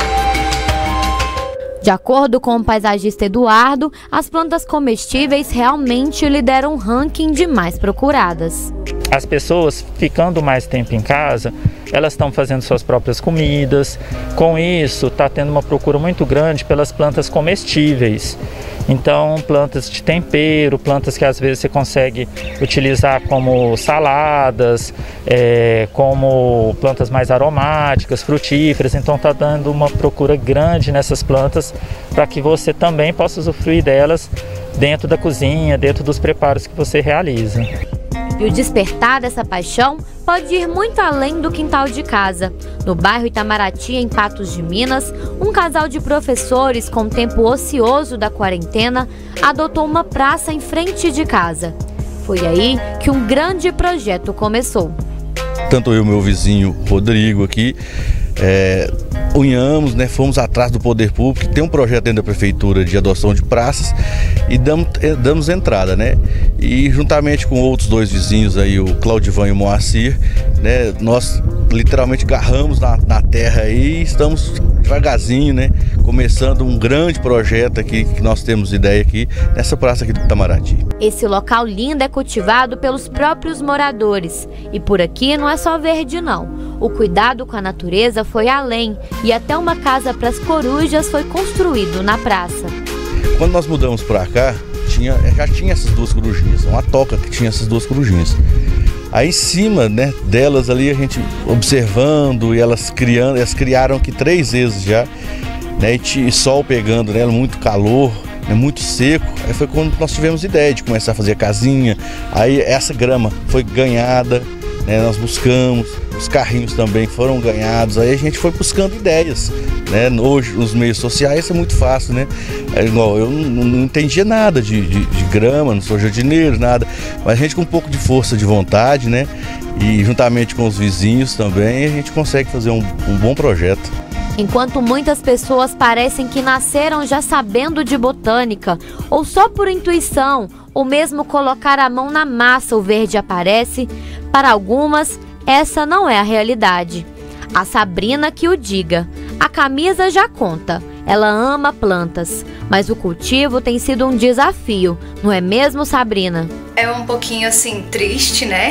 De acordo com o paisagista Eduardo, as plantas comestíveis realmente lideram o ranking de mais procuradas. As pessoas ficando mais tempo em casa, elas estão fazendo suas próprias comidas. Com isso, está tendo uma procura muito grande pelas plantas comestíveis. Então, plantas de tempero, plantas que às vezes você consegue utilizar como saladas, é, como plantas mais aromáticas, frutíferas. Então, está dando uma procura grande nessas plantas para que você também possa usufruir delas dentro da cozinha, dentro dos preparos que você realiza. E o despertar dessa paixão pode ir muito além do quintal de casa. No bairro Itamaraty, em Patos de Minas, um casal de professores com tempo ocioso da quarentena adotou uma praça em frente de casa. Foi aí que um grande projeto começou. Tanto eu e meu vizinho Rodrigo aqui, é, unhamos, né, fomos atrás do poder público, que tem um projeto dentro da prefeitura de adoção de praças, e damos, damos entrada, né? E juntamente com outros dois vizinhos aí, o Claudivan e o Moacir, né, nós literalmente garramos na, na terra aí e estamos devagarzinho, né, começando um grande projeto aqui, que nós temos ideia aqui, nessa praça aqui do Itamaraty. Esse local lindo é cultivado pelos próprios moradores. E por aqui não é só verde não. O cuidado com a natureza foi além e até uma casa para as corujas foi construído na praça. Quando nós mudamos para cá, tinha, já tinha essas duas corujinhas, uma toca que tinha essas duas corujinhas. Aí em cima, né, delas ali, a gente observando e elas criando, elas criaram aqui três vezes já, né, e, e sol pegando nela, muito calor, né, muito seco. Aí foi quando nós tivemos ideia de começar a fazer a casinha. Aí essa grama foi ganhada, né, nós buscamos, os carrinhos também foram ganhados. Aí a gente foi buscando ideias, né? Hoje nos meios sociais é muito fácil, né? É igual, eu não, não entendia nada de, de, de grama, não sou jardineiro, nada, mas a gente com um pouco de força de vontade, né, e juntamente com os vizinhos também, a gente consegue fazer um, um bom projeto. Enquanto muitas pessoas parecem que nasceram já sabendo de botânica, ou só por intuição, ou mesmo colocar a mão na massa o verde aparece, para algumas essa não é a realidade. A Sabrina que o diga. A camisa já conta. Ela ama plantas, mas o cultivo tem sido um desafio, não é mesmo, Sabrina? É um pouquinho assim triste, né?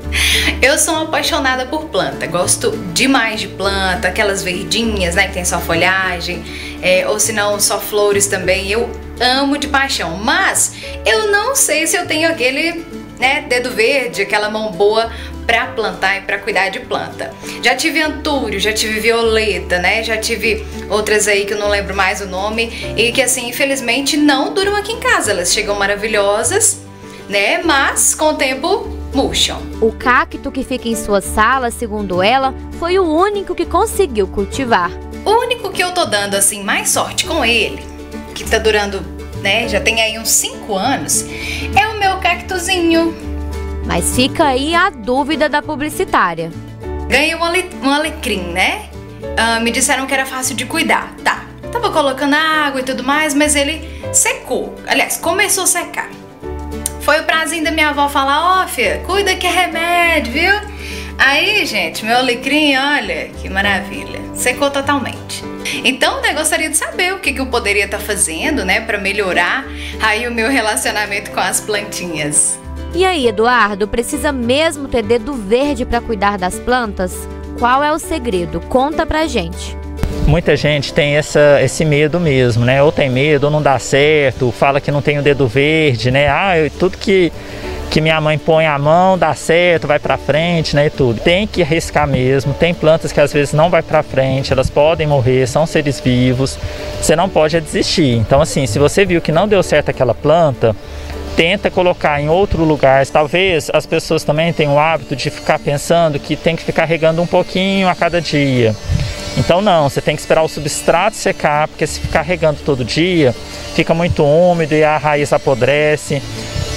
Eu sou uma apaixonada por planta, gosto demais de planta, aquelas verdinhas, né, que tem só folhagem, é, ou se não só flores também, eu amo de paixão, mas eu não sei se eu tenho aquele, né, dedo verde, aquela mão boa para plantar e para cuidar de planta. Já tive antúrio, já tive violeta, né, já tive outras aí que eu não lembro mais o nome e que assim, infelizmente não duram aqui em casa, elas chegam maravilhosas, né, mas com o tempo murcham. O cacto que fica em sua sala, segundo ela, foi o único que conseguiu cultivar. O único que eu tô dando assim mais sorte com ele, que tá durando, né, já tem aí uns cinco anos, é o meu cactozinho. Mas fica aí a dúvida da publicitária. Ganhei um, ale, um alecrim, né? Ah, me disseram que era fácil de cuidar. Tá, tava colocando água e tudo mais, mas ele secou. Aliás, começou a secar. Foi o prazer da minha avó falar, ó, oh, filha, cuida que é remédio, viu? Aí, gente, meu alecrim, olha, que maravilha, secou totalmente. Então, eu gostaria de saber o que, que eu poderia estar fazendo, né, para melhorar aí o meu relacionamento com as plantinhas. E aí, Eduardo, precisa mesmo ter dedo verde para cuidar das plantas? Qual é o segredo? Conta pra gente. Muita gente tem essa, esse medo mesmo, né? Ou tem medo, ou não dá certo, fala que não tem o dedo verde, né? Ah, eu, tudo que, que minha mãe põe a mão dá certo, vai pra frente, né? E tudo. Tem que arriscar mesmo, tem plantas que às vezes não vai pra frente, elas podem morrer, são seres vivos, você não pode desistir. Então assim, se você viu que não deu certo aquela planta, tenta colocar em outro lugar. Talvez as pessoas também tenham o hábito de ficar pensando que tem que ficar regando um pouquinho a cada dia. Então não, você tem que esperar o substrato secar, porque se ficar regando todo dia, fica muito úmido e a raiz apodrece.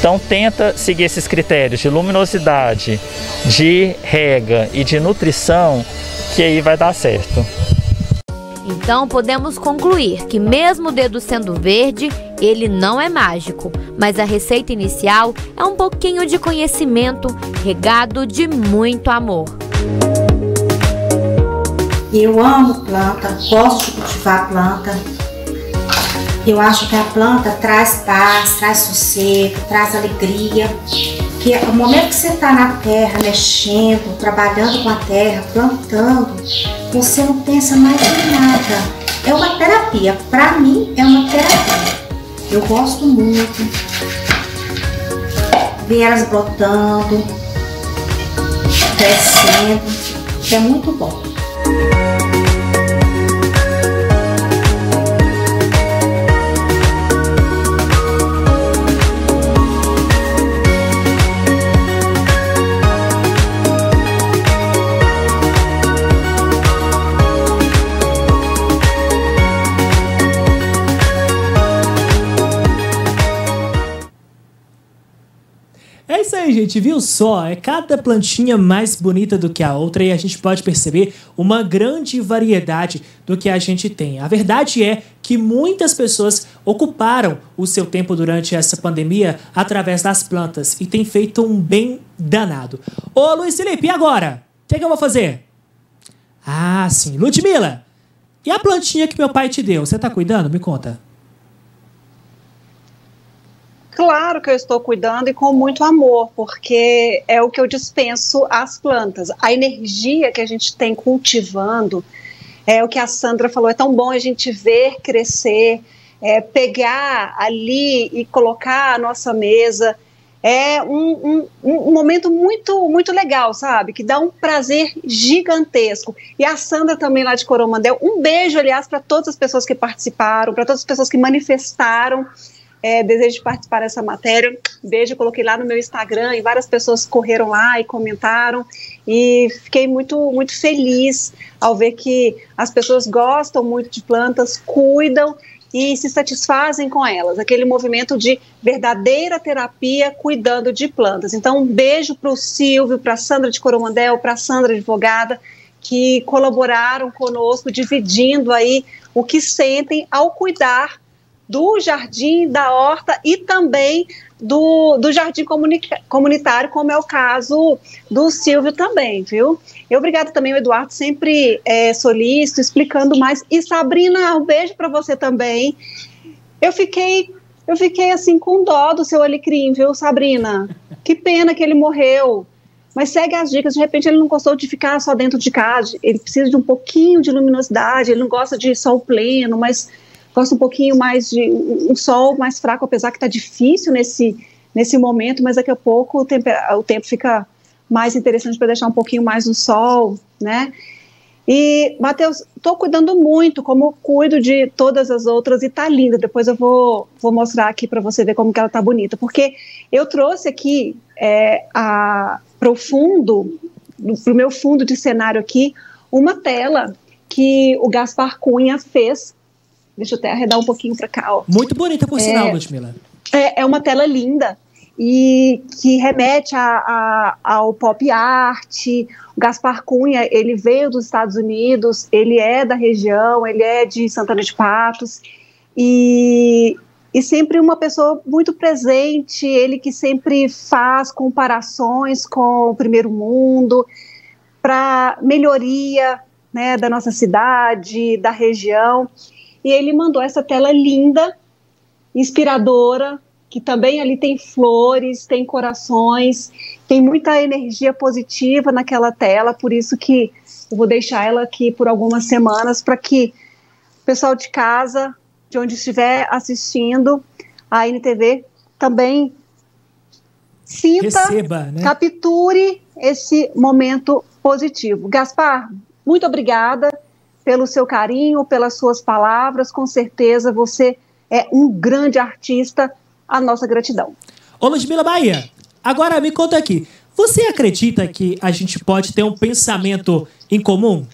Então tenta seguir esses critérios de luminosidade, de rega e de nutrição, que aí vai dar certo. Então podemos concluir que mesmo o dedo sendo verde, ele não é mágico, mas a receita inicial é um pouquinho de conhecimento regado de muito amor. Eu amo planta, gosto de cultivar planta. Eu acho que a planta traz paz, traz sossego, traz alegria. Que o momento que você está na terra, mexendo, trabalhando com a terra, plantando, você não pensa mais em nada. É uma terapia. Para mim, é uma terapia. Eu gosto muito. Ver elas brotando, crescendo. É muito bom. É isso aí, gente, viu só? É cada plantinha mais bonita do que a outra e a gente pode perceber uma grande variedade do que a gente tem. A verdade é que muitas pessoas ocuparam o seu tempo durante essa pandemia através das plantas e tem feito um bem danado. Ô, Luiz Felipe, e agora? O que é que eu vou fazer? Ah, sim. Ludmila, e a plantinha que meu pai te deu? Você tá cuidando? Me conta. Claro que eu estou cuidando e com muito amor, porque é o que eu dispenso às plantas. A energia que a gente tem cultivando, é o que a Sandra falou, é tão bom a gente ver crescer, é, pegar ali e colocar a nossa mesa. É um, um, um momento muito, muito legal, sabe? Que dá um prazer gigantesco. E a Sandra também lá de Coromandel, um beijo, aliás, para todas as pessoas que participaram, para todas as pessoas que manifestaram É, desejo de participar dessa matéria. Beijo, coloquei lá no meu Instagram e várias pessoas correram lá e comentaram e fiquei muito, muito feliz ao ver que as pessoas gostam muito de plantas, cuidam e se satisfazem com elas, aquele movimento de verdadeira terapia cuidando de plantas. Então um beijo para o Silvio, para a Sandra de Coromandel, para a Sandra advogada, que colaboraram conosco, dividindo aí o que sentem ao cuidar do jardim, da horta e também do, do jardim comunitário, como é o caso do Silvio também, viu? E obrigado também ao Eduardo, sempre é, solícito, explicando mais. E Sabrina, um beijo para você também. Eu fiquei, eu fiquei assim com dó do seu alecrim, viu, Sabrina? Que pena que ele morreu. Mas segue as dicas, de repente ele não gostou de ficar só dentro de casa, ele precisa de um pouquinho de luminosidade, ele não gosta de sol pleno, mas gosta um pouquinho mais de um sol mais fraco, apesar que está difícil nesse, nesse momento, mas daqui a pouco o, tempo, o tempo fica mais interessante para deixar um pouquinho mais no sol, né? E, Matheus, estou cuidando muito, como cuido de todas as outras, e tá linda. Depois eu vou, vou mostrar aqui para você ver como que ela tá bonita, porque eu trouxe aqui é, para o fundo, para o meu fundo de cenário aqui, uma tela que o Gaspar Cunha fez. Deixa eu até arredar um pouquinho para cá, ó. Muito bonita, por sinal, Ludmila. É, é uma tela linda e que remete a, a, ao pop art. O Gaspar Cunha, ele veio dos Estados Unidos, ele é da região, ele é de Santana de Patos e, e sempre uma pessoa muito presente, ele que sempre faz comparações com o primeiro mundo para melhoria, né, da nossa cidade, da região. E ele mandou essa tela linda, inspiradora, que também ali tem flores, tem corações, tem muita energia positiva naquela tela, por isso que eu vou deixar ela aqui por algumas semanas, para que o pessoal de casa, de onde estiver assistindo a N T V, também sinta, receba, né? Capture esse momento positivo. Gaspar, muito obrigada pelo seu carinho, pelas suas palavras, com certeza você é um grande artista, a nossa gratidão. Ô Ludmila Bahia, agora me conta aqui, você acredita que a gente pode ter um pensamento em comum?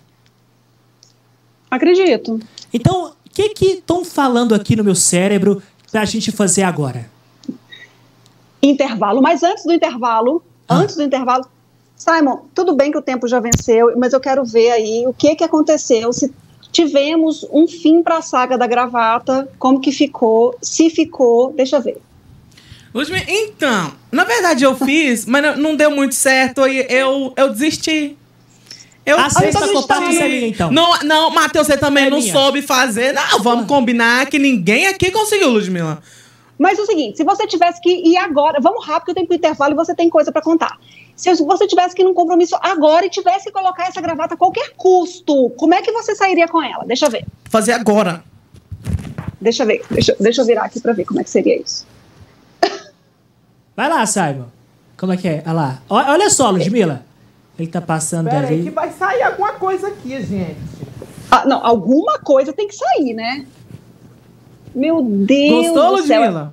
Acredito. Então, o que que estão falando aqui no meu cérebro pra gente fazer agora? intervalo. Mas antes do intervalo, ah. antes do intervalo, Simon, tudo bem que o tempo já venceu, mas eu quero ver aí o que que aconteceu, se tivemos um fim para a saga da gravata, como que ficou, se ficou, deixa eu ver. Então, na verdade eu fiz, mas não deu muito certo, aí eu, eu desisti. Eu a sexta copada seria, então. Não, não, Matheus, você também é não minha. soube fazer. Não, vamos combinar que ninguém aqui conseguiu, Ludmila. Mas é o seguinte, se você tivesse que ir agora, vamos rápido, que eu tenho que ir pro intervalo e você tem coisa para contar. Se você tivesse que ir num compromisso agora e tivesse que colocar essa gravata a qualquer custo, como é que você sairia com ela? Deixa eu ver. Fazer agora. Deixa eu ver, deixa, deixa eu virar aqui pra ver como é que seria isso. Vai lá, Simon. Como é que é? Olha lá. Olha só, Ludmila. Ele tá passando Pera ali. aí que vai sair alguma coisa aqui, gente. Ah, não, alguma coisa tem que sair, né? Meu Deus Gostou, do céu. Ludmila?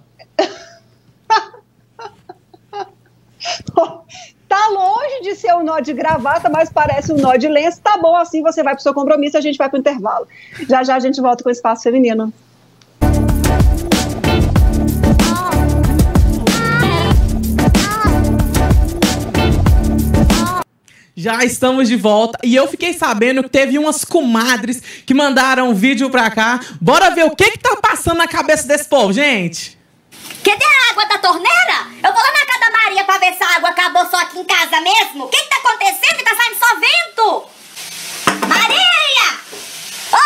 Tá longe de ser um nó de gravata, mas parece um nó de lenço. Tá bom, assim você vai pro seu compromisso e a gente vai pro intervalo. Já já a gente volta com o Espaço Feminino. Já estamos de volta e eu fiquei sabendo que teve umas comadres que mandaram um vídeo pra cá. Bora ver o que que tá passando na cabeça desse povo, gente. Cadê a água da torneira? Eu vou lá na casa da Maria pra ver se a água acabou só aqui em casa mesmo. O que que tá acontecendo? Que tá saindo só vento? Maria! Ô,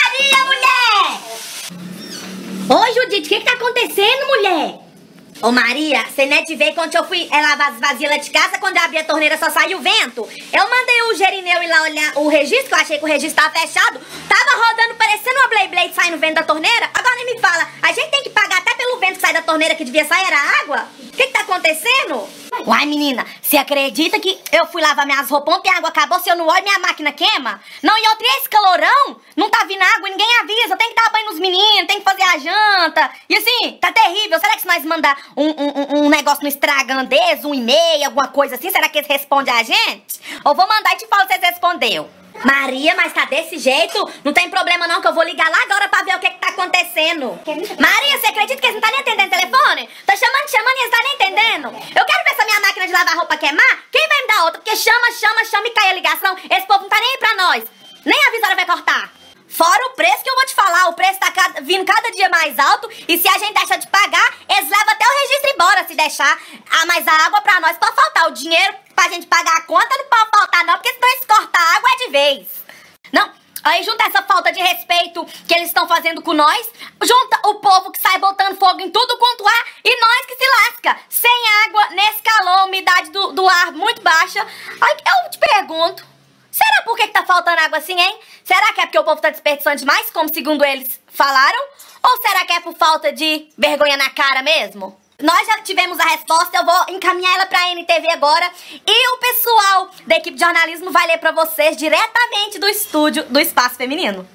Maria, mulher! Ô, Judite, o que que tá acontecendo, mulher? Ô, Maria, você não é de ver quando eu fui é, lavar as vasilhas de casa, quando eu abri a torneira só saiu vento? Eu mandei o Gerineu ir lá olhar o registro, que eu achei que o registro tava fechado. Tava rodando, parecendo uma Blade Blade saindo vento da torneira. Agora nem me fala, a gente tem que pagar até pelo vento que sai da torneira, que devia sair era água? O que que tá acontecendo? Uai, menina, você acredita que eu fui lavar minhas roupas ontem e a água acabou? Se eu não olho, minha máquina queima? Não, e outra, esse calorão? Não tá vindo água, ninguém avisa. Tem que dar banho nos meninos, tem que fazer a janta. E assim, tá terrível. Será que se nós mandar um, um, um negócio no Instagram deles, um e-mail, alguma coisa assim, será que eles respondem a gente? Ou vou mandar e te falo se eles respondeu. Maria, mas tá desse jeito? Não tem problema não, que eu vou ligar lá agora pra ver o que que tá acontecendo. Maria, você acredita que eles não tá nem atendendo o telefone? Tá chamando, chamando e eles tá nem entendendo. Eu quero ver essa minha máquina de lavar roupa queimar. Quem vai me dar outra? Porque chama, chama, chama e cai a ligação. Esse povo não tá nem aí pra nós. Nem a visora vai cortar. Fora o preço que eu vou te falar, o preço tá cada, vindo cada dia mais alto. E se a gente deixar de pagar, eles levam até o registro embora se deixar. Ah, mas a água pra nós pode faltar. O dinheiro pra gente pagar a conta não pode faltar não, porque senão eles cortam a água é de vez. Não, aí junta essa falta de respeito que eles estão fazendo com nós, junta o povo que sai botando fogo em tudo quanto há e nós que se lasca. Sem água, nesse calor, umidade do, do ar muito baixa. Aí eu te pergunto, será por que que tá faltando água assim, hein? Será que é porque o povo tá desperdiçando demais, como segundo eles falaram? Ou será que é por falta de vergonha na cara mesmo? Nós já tivemos a resposta, eu vou encaminhar ela pra N T V agora. E o pessoal da equipe de jornalismo vai ler pra vocês diretamente do estúdio do Espaço Feminino.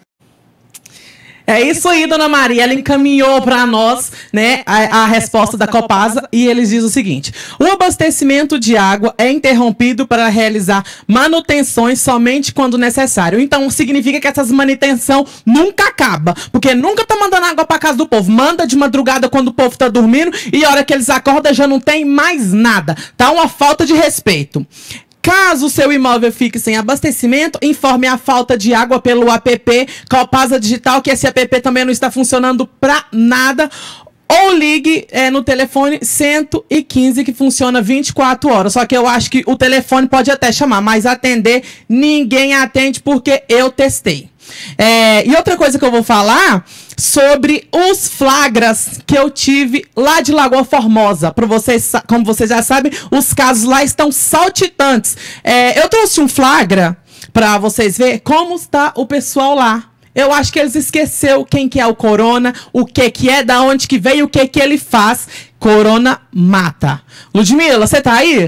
É isso aí, dona Maria. Ela encaminhou para nós, né, a, a resposta da Copasa e eles dizem o seguinte: o abastecimento de água é interrompido para realizar manutenções somente quando necessário. Então, significa que essas manutenção nunca acaba, porque nunca tá mandando água para casa do povo. Manda de madrugada quando o povo tá dormindo e a hora que eles acordam já não tem mais nada. Tá uma falta de respeito. Caso o seu imóvel fique sem abastecimento, informe a falta de água pelo app Copasa Digital, que esse app também não está funcionando para nada. Ou ligue é, no telefone cento e quinze, que funciona vinte e quatro horas. Só que eu acho que o telefone pode até chamar, mas atender, ninguém atende porque eu testei. É, e outra coisa que eu vou falar sobre os flagras que eu tive lá de Lagoa Formosa. Para vocês, como vocês já sabem, os casos lá estão saltitantes. É, eu trouxe um flagra para vocês verem como está o pessoal lá. Eu acho que eles esqueceram quem que é o corona, o que que é, da onde que veio, o que que ele faz. Corona mata. Ludmila, você tá aí?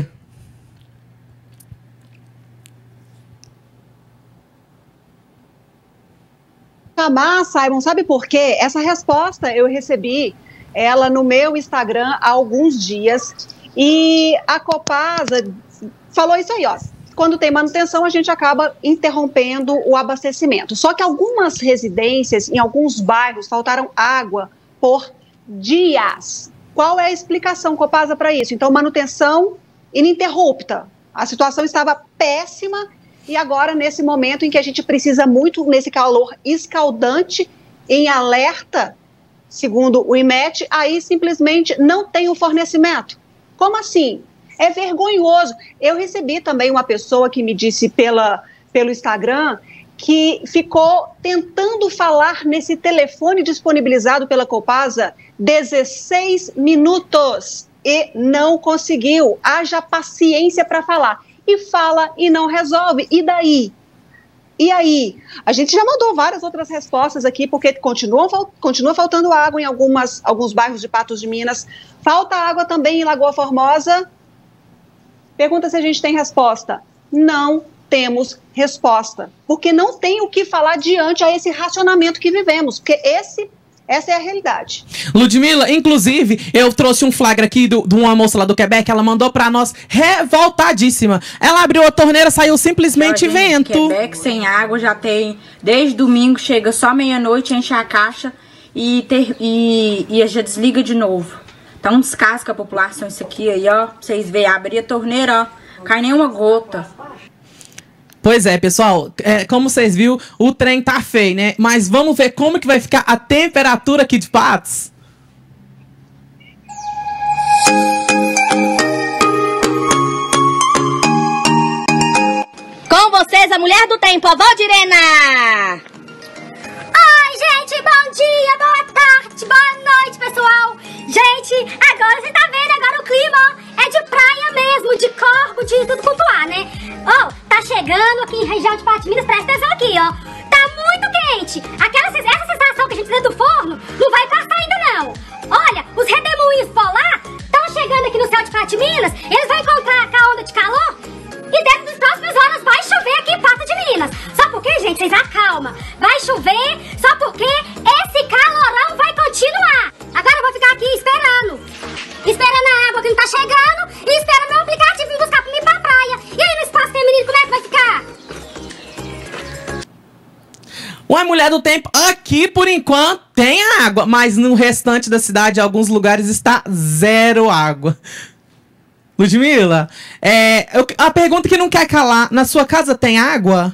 Chamar, Simon, sabe por quê? Essa resposta eu recebi ela no meu Instagram há alguns dias e a Copasa falou isso aí, ó. Quando tem manutenção, a gente acaba interrompendo o abastecimento. Só que algumas residências, em alguns bairros, faltaram água por dias. Qual é a explicação, Copasa, para isso? Então, manutenção ininterrupta. A situação estava péssima e agora, nesse momento em que a gente precisa muito, nesse calor escaldante, em alerta, segundo o I M E T, aí simplesmente não tem o fornecimento. Como assim? É vergonhoso. Eu recebi também uma pessoa que me disse pela, pelo Instagram que ficou tentando falar nesse telefone disponibilizado pela Copasa dezesseis minutos e não conseguiu. Haja paciência para falar. E fala e não resolve. E daí? E aí? A gente já mandou várias outras respostas aqui, porque continua, continua faltando água em algumas, alguns bairros de Patos de Minas. Falta água também em Lagoa Formosa. Pergunta se a gente tem resposta. Não temos resposta, porque não tem o que falar diante a esse racionamento que vivemos, porque esse, essa é a realidade. Ludmila, inclusive, eu trouxe um flagra aqui do, de uma moça lá do Quebec, ela mandou pra nós, revoltadíssima. Ela abriu a torneira, saiu simplesmente Ó, gente, vento. Quebec sem água já tem, desde domingo, chega só meia-noite, enche a caixa e, ter, e, e já desliga de novo. Então descasca a população isso aqui aí, ó, pra vocês verem, abrir a torneira, ó, cai nenhuma gota. Pois é, pessoal, é, como vocês viram, o trem tá feio, né? Mas vamos ver como que vai ficar a temperatura aqui de Patos. Com vocês, a mulher do tempo, a Valdirena! Oi, gente, bom dia, boa tarde, boa noite, pessoal! Gente, agora você tá vendo, agora o clima é de praia mesmo, de corpo, de tudo quanto há, né? Ó, oh, tá chegando aqui em região de Patos de Minas, presta atenção aqui, ó. Tá muito quente. Aquela, essa sensação que a gente tem do forno não vai passar ainda, não. Olha, os redemoinhos polar estão chegando aqui no céu de Patos de Minas, eles vão encontrar com a onda de calor e dentro das próximas horas vai chover aqui em Patos de Minas. Só porque, gente, vocês acalma. Vai chover só porque esse calorão vai continuar. Agora eu vou ficar aqui esperando. Esperando a água que não tá chegando e esperando meu aplicativo vir buscar pra mim pra praia. E aí no espaço feminino, como é que vai ficar? Ué, mulher do tempo, aqui por enquanto tem água, mas no restante da cidade, em alguns lugares, está zero água. Ludmila, é, eu, a pergunta que não quer calar, na sua casa tem água?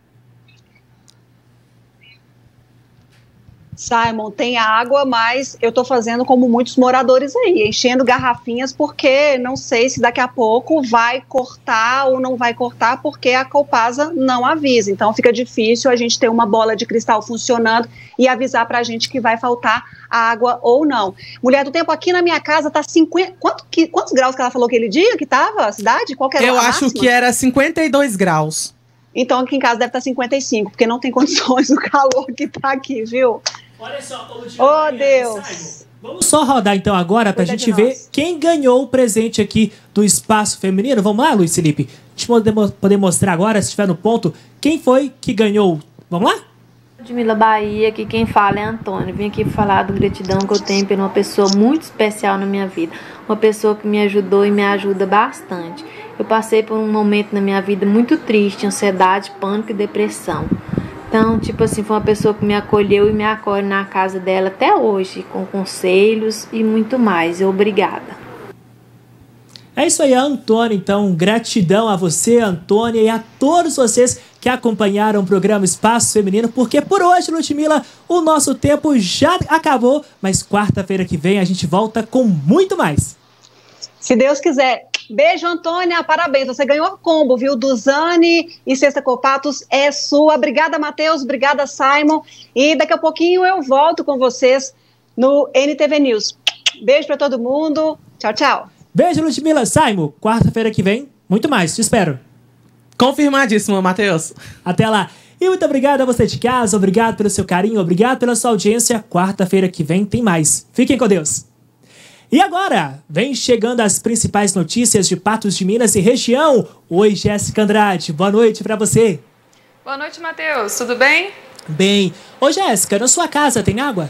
Simon, tem água, mas eu tô fazendo como muitos moradores aí, enchendo garrafinhas, porque não sei se daqui a pouco vai cortar ou não vai cortar, porque a Copasa não avisa. Então fica difícil a gente ter uma bola de cristal funcionando e avisar pra gente que vai faltar água ou não. Mulher do tempo, aqui na minha casa tá cinquenta... Quanto, que, quantos graus que ela falou aquele dia que tava a cidade? Qual que era eu a acho máxima? Que era cinquenta e dois graus. Então aqui em casa deve estar cinquenta e cinco, porque não tem condições do calor que tá aqui, viu? Olha só, oh, Deus! Vamos só rodar então agora pra Cuida gente ver nós. quem ganhou o presente aqui do Espaço Feminino. Vamos lá, Luiz Felipe? A gente poder, poder mostrar agora, se estiver no ponto, quem foi que ganhou. Vamos lá? Ludmila Bahia, que quem fala é Antônio. Vim aqui falar do gratidão que eu tenho por uma pessoa muito especial na minha vida. Uma pessoa que me ajudou e me ajuda bastante. Eu passei por um momento na minha vida muito triste, ansiedade, pânico e depressão. Então, tipo assim, foi uma pessoa que me acolheu e me acolhe na casa dela até hoje, com conselhos e muito mais. Obrigada. É isso aí, Antônia. Então, gratidão a você, Antônia, e a todos vocês que acompanharam o programa Espaço Feminino, porque por hoje, Ludmila, o nosso tempo já acabou, mas quarta-feira que vem a gente volta com muito mais. Se Deus quiser. Beijo, Antônia, parabéns, você ganhou a combo, viu, do Zani e Sexta Copatos é sua. Obrigada, Matheus, obrigada, Simon, e daqui a pouquinho eu volto com vocês no N T V News. Beijo pra todo mundo, tchau, tchau. Beijo, Ludmila. Simon, quarta-feira que vem, muito mais, te espero. Confirmadíssimo, Matheus. Até lá. E muito obrigado a você de casa, obrigado pelo seu carinho, obrigado pela sua audiência. Quarta-feira que vem tem mais. Fiquem com Deus. E agora, vem chegando as principais notícias de Patos de Minas e região. Oi, Jéssica Andrade, boa noite pra você. Boa noite, Matheus, tudo bem? Bem. Ô, Jéssica, na sua casa tem água?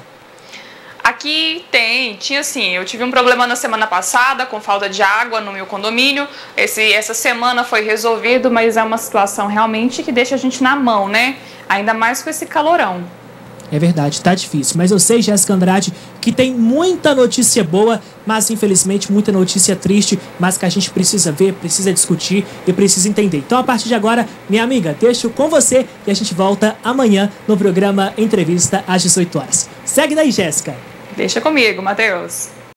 Aqui tem, tinha sim. Eu tive um problema na semana passada com falta de água no meu condomínio. Esse, essa semana foi resolvido, mas é uma situação realmente que deixa a gente na mão, né? Ainda mais com esse calorão. É verdade, tá difícil. Mas eu sei, Jéssica Andrade, que tem muita notícia boa, mas infelizmente muita notícia triste, mas que a gente precisa ver, precisa discutir e precisa entender. Então, a partir de agora, minha amiga, deixo com você e a gente volta amanhã no programa Entrevista às dezoito horas. Segue daí, Jéssica. Deixa comigo, Matheus.